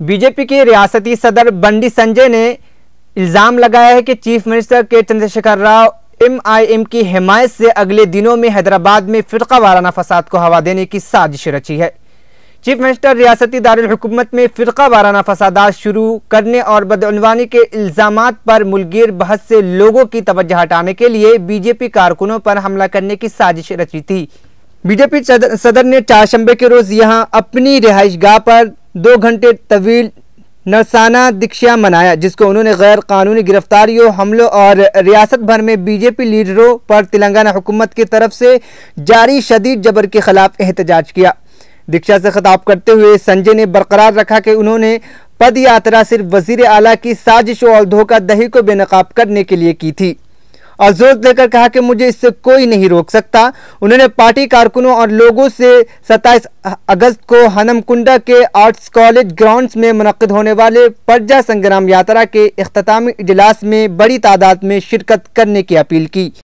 B J پی کے ریاستی صدر بنڈی سنجے نے الزام لگایا ہے کہ چیف منسٹر کے Chandrashekhar Rao M I M کی حمایت سے اگلے دنوں میں حیدرآباد میں فرقہ وارانہ فساد کو ہوا دینے کی سازش رچی ہے۔ چیف منسٹر ریاستی دارالحکومت میں فرقہ وارانہ فسادات شروع کرنے اور بدعنوانی کے الزامات پر ملگیر بحث سے لوگوں کی توجہ ہٹانے کے لیے بی جے پی کارکنوں پر حملہ کرنے کی سازش رچی تھی۔ بی جے پی صدر نے چہارشنبے کے روز یہاں اپنی رہائش گاہ پر 2 گھنٹے طویل نرسانہ دکشا منایا، جس کو انہوں نے غیر قانونی گرفتاریوں، حملوں اور ریاست بھر میں بی جے پی لیڈروں پر تلنگانہ حکومت کی طرف سے جاری شدید جبر کے خلاف احتجاج کیا۔ دکشا سے خطاب کرتے ہوئے سنجے نے برقرار رکھا کہ انہوں نے پد یاترا صرف وزیر اعلیٰ کی سازشوں اور دھوکہ دہی کو بے نقاب کرنے کے لیے کی تھی، اور زور دے کر کہا کہ مجھے اس سے کوئی نہیں روک سکتا۔ انہوں نے پارٹی کارکنوں اور لوگوں سے 27 اگست کو ہنم کنڈا کے آرٹس کالج گراؤنڈز میں منعقد ہونے والے پرجا سنگرام یاترا کے اختتامی اجلاس میں بڑی تعداد میں شرکت کرنے کی اپیل کی۔